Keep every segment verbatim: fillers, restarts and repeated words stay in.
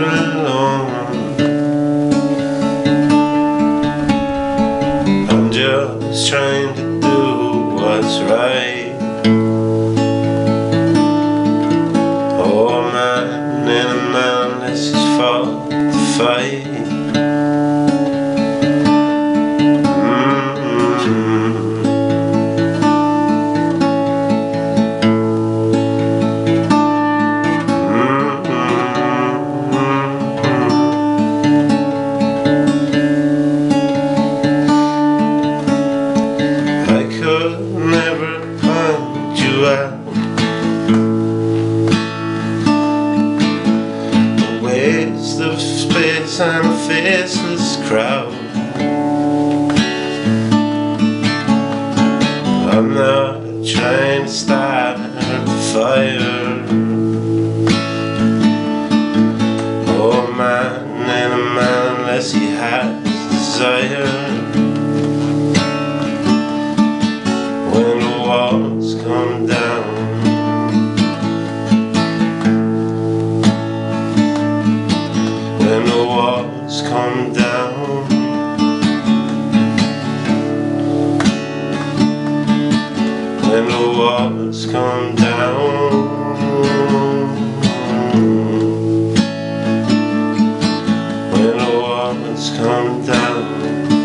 alone. I'm just trying to do what's right. Oh man, and a man, this is fought to fight. Never find you out. A waste of space and a faceless crowd. I'm not trying to start a fire. Oh man, and a man unless he has desire. When the walls come down, when the walls come down, when the walls come down, when the walls come down.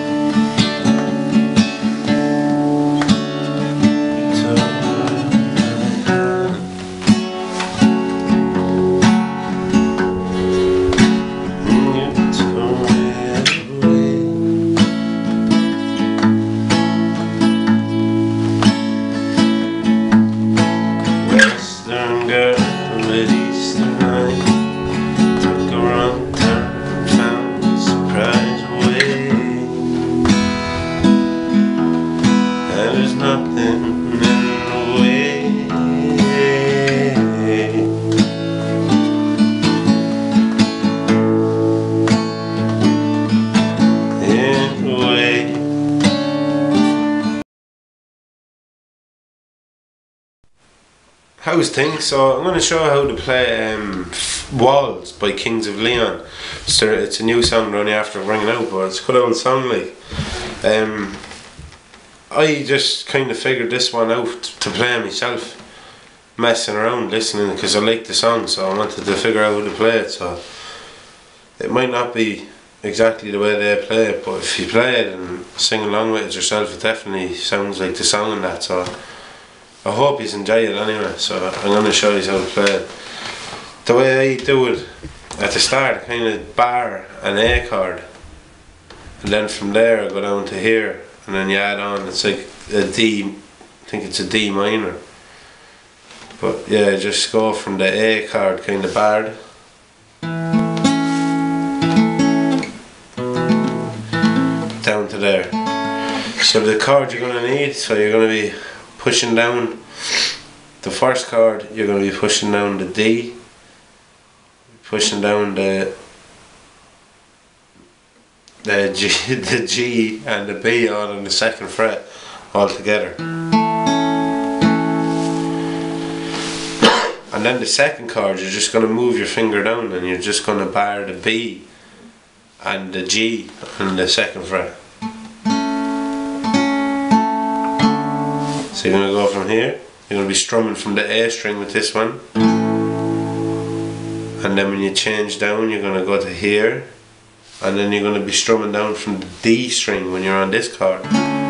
Western girl with Eastern eye, took a wrong turn, found a surprise away. And there's nothing in the way, in the way. How's things? So I'm going to show how to play um, Walls by Kings of Leon. So it's a new song only after bringing out, but it's a good old song like. Um, I just kind of figured this one out to play myself, messing around listening because I like the song, so I wanted to figure out how to play it. So it might not be exactly the way they play it, but if you play it and sing along with it yourself, it definitely sounds like the song and that. So I hope you enjoy it anyway, so I'm going to show you how to play it. The way I do it, at the start I kind of bar an A chord, and then from there I go down to here, and then you add on, it's like a D, I think it's a D minor. But yeah, just go from the A chord kind of barred, down to there. So the chord you're going to need, so you're going to be pushing down the first chord, you're going to be pushing down the D, pushing down the the G, the G and the B all on the second fret all together. And then the second chord, you're just going to move your finger down and you're just going to bar the B and the G on the second fret. So you're going to go from here, you're going to be strumming from the A string with this one, and then when you change down you're going to go to here, and then you're going to be strumming down from the D string when you're on this chord.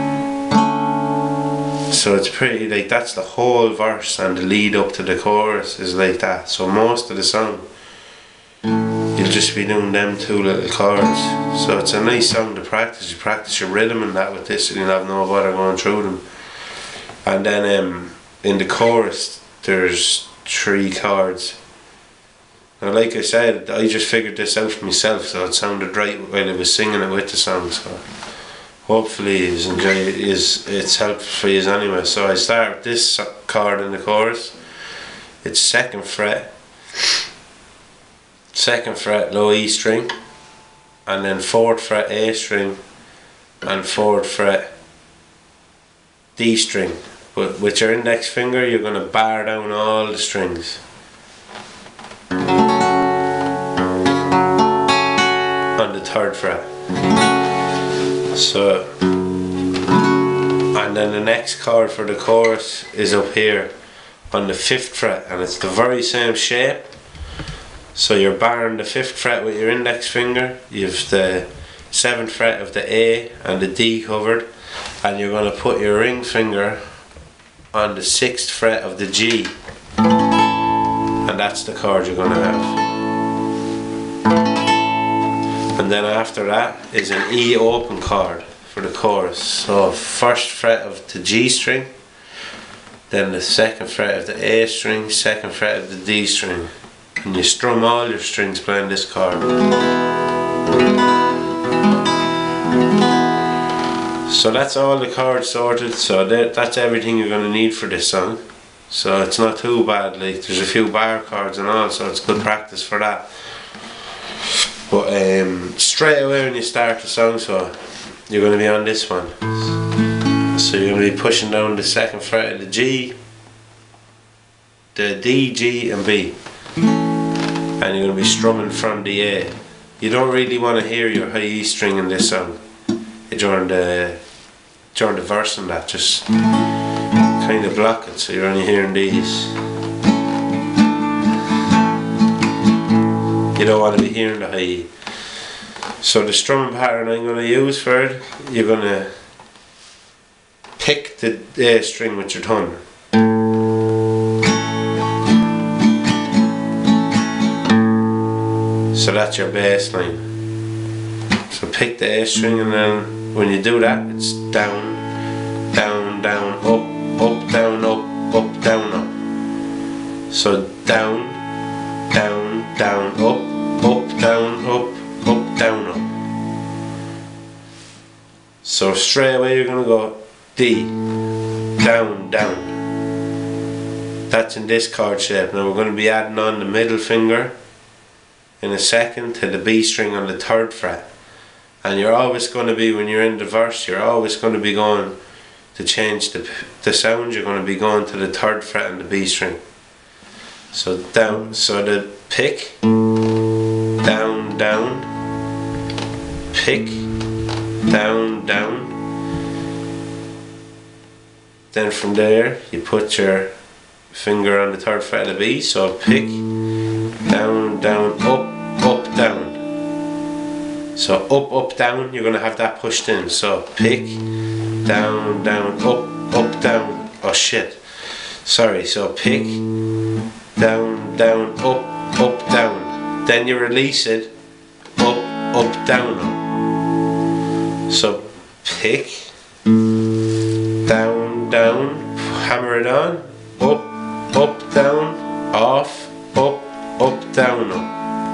So it's pretty, like, that's the whole verse, and the lead up to the chorus is like that. So most of the song you'll just be doing them two little chords. So it's a nice song to practice. You practice your rhythm and that with this, and you'll have no bother going through them. And then um, in the chorus there's three chords. Now like I said, I just figured this out for myself, so it sounded right while I was singing it with the song. So hopefully it's enjoy it, is it's helpful for you anyway. So I start with this chord in the chorus. It's second fret, second fret low E string, and then fourth fret A string, and fourth fret D string. But with your index finger you're going to bar down all the strings. on the third fret. So, and then the next chord for the chorus is up here on the fifth fret, and it's the very same shape. So you're barring the fifth fret with your index finger, you've the seventh fret of the A and the D covered, and you're going to put your ring finger on the sixth fret of the G, and that's the chord you're going to have. And then after that is an E open chord for the chorus. So first fret of the G string, then the second fret of the A string, second fret of the D string, and you strum all your strings playing this chord. So that's all the chords sorted. So that, that's everything you're going to need for this song. So it's not too bad, like there's a few bar chords and all, so it's good practice for that. But um, straight away when you start the song, so you're going to be on this one. So you're going to be pushing down the second fret of the G, the D, G and B, and you're going to be strumming from the A. You don't really want to hear your high E string in this song during the, during the verse and that, just kind of block it, so you're only hearing these. You don't want to be hearing the high E. So the strumming pattern I'm going to use for it, you're going to pick the A string with your thumb. So that's your bass line. So pick the A string, and then when you do that, it's down, down, down, up, up, down, up, up, down, up. So down, down, down, up, up, down, up, up, down, up. So straight away you're going to go D, down, down. That's in this chord shape. Now we're going to be adding on the middle finger in a second to the B string on the third fret. And you're always going to be, when you're in the verse, you're always going to be going to change the, the sound, you're going to be going to the third fret and the B string. So down, so the pick, down, down, pick, down, down. Then from there you put your finger on the third fret of the B, so pick, down, down, up, up, down. So up, up, down, you're going to have that pushed in. So pick, down, down, up, up, down. Oh shit, sorry. So pick, down, down, up, up, down. Then you release it, up, up, down, up. So pick, down, down, hammer it on, up, up, down, off, up, up, down, up.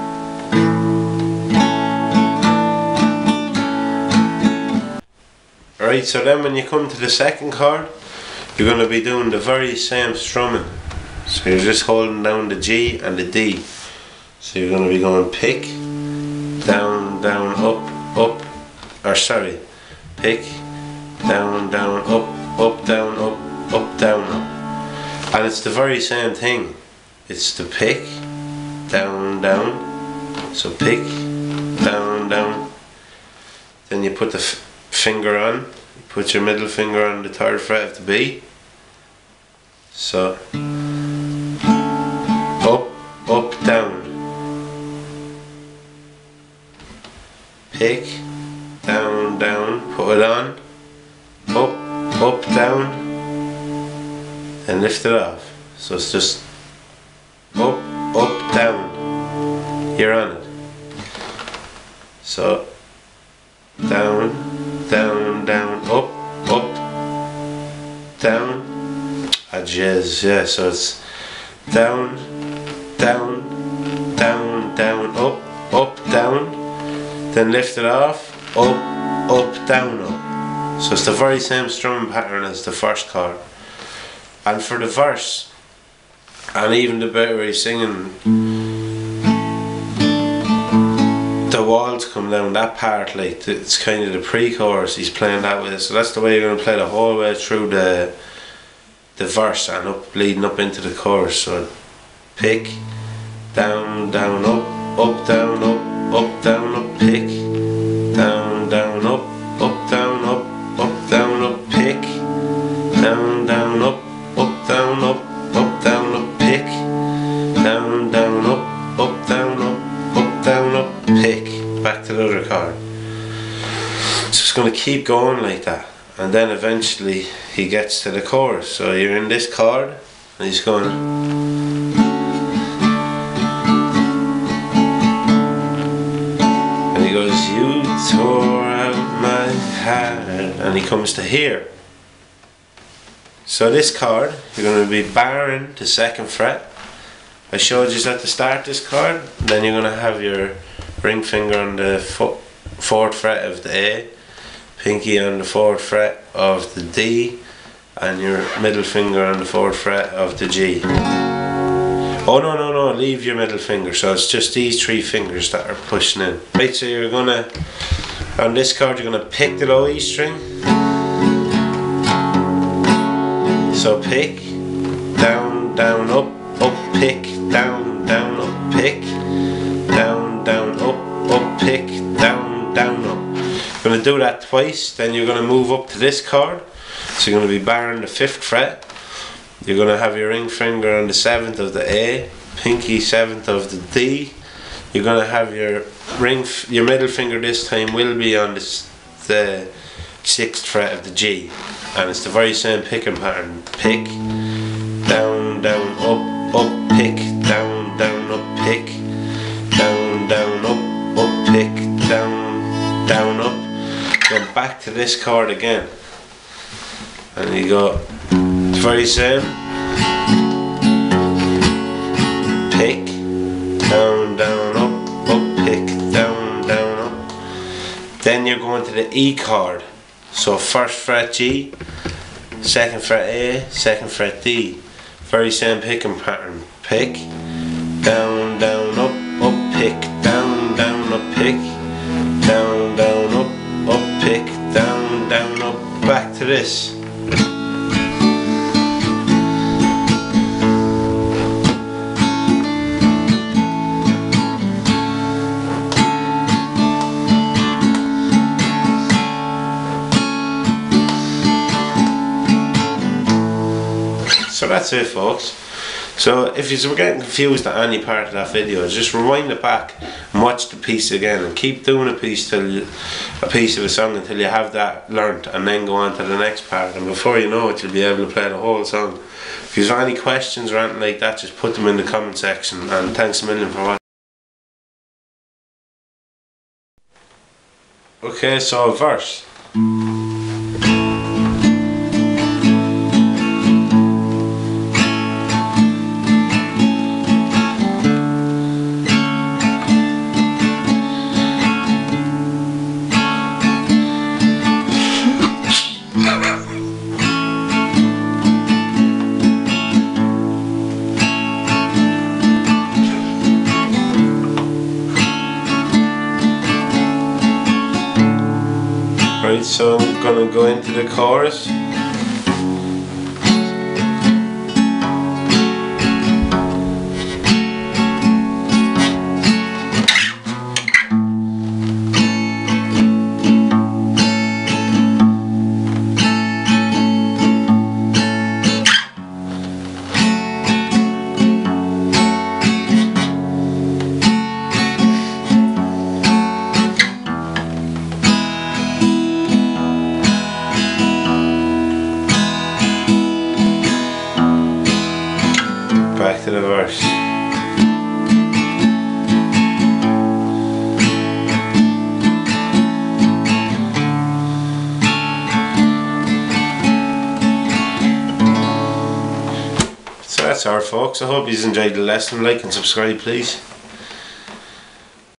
Right, so then when you come to the second chord, you're going to be doing the very same strumming. So you're just holding down the G and the D. So you're going to be going pick, down, down, up, up, or sorry, pick, down, down, up, up, down, up, up, down, up. And it's the very same thing. It's the pick, down, down. So pick, down, down. Then you put the f finger on, you put your middle finger on the third fret of the B. So up, up, down. Pick, down, down, put it on, up, up, down, and lift it off. So it's just up, up, down. You're on it. So down, down, down, up, up, down. Ah, jazz, yeah. So it's down, down, down, down, up, up, down. Then lift it off, up, up, down, up. So it's the very same strumming pattern as the first chord. And for the verse, and even the bit where he's singing, the walls come down, that part, like, it's kind of the pre-chorus, he's playing that with it. So that's the way you're going to play the whole way through the the verse and up, leading up into the chorus. So pick, down, down, up, up, down, up, up, down, up, pick, back to the other chord. So it's going to keep going like that, and then eventually he gets to the chorus. So you're in this chord and he's going, and he goes, you tore out my heart, and he comes to here. So this chord, you're going to be barring the second fret. I showed you at the start this chord. Then you're going to have your ring finger on the fo fourth fret of the A, pinky on the fourth fret of the D, and your middle finger on the fourth fret of the G. Oh no no no, leave your middle finger, so it's just these three fingers that are pushing in. Right, so you're going to, on this chord you're going to pick the low E string. So pick, down, down, up, up, pick, down, down, up, pick, down, down, up, up, pick, down, down, up. You're going to do that twice, then you're going to move up to this chord. So you're going to be barring the fifth fret. You're going to have your ring finger on the seventh of the A, pinky seventh of the D. You're going to have your ring, f your middle finger this time will be on this, the sixth fret of the G. And it's the very same picking pattern. Pick, down, down, up, up, pick, down, down, up, pick, down, down, up, up, pick, down, down, up. Go back to this chord again. And you go, it's very same. Pick, down, down, up, up, pick, down, down, up. Then you're going to the E chord. So first fret G, second fret A, second fret D. Very same picking pattern. Pick, down, down, up, up, pick, down, down, up, pick, down, down, up, up, pick, down, down, up. Back to this. So that's it, folks. So if you were getting confused at any part of that video, just rewind it back and watch the piece again, and keep doing a piece till you, a piece of a song until you have that learnt, and then go on to the next part, and before you know it you'll be able to play the whole song. If you have any questions or anything like that, just put them in the comment section, and thanks a million for watching. Okay, so a verse. Right, so I'm gonna go into the chorus. Back to the verse. So that's our folks. I hope you enjoyed the lesson. Like and subscribe, please.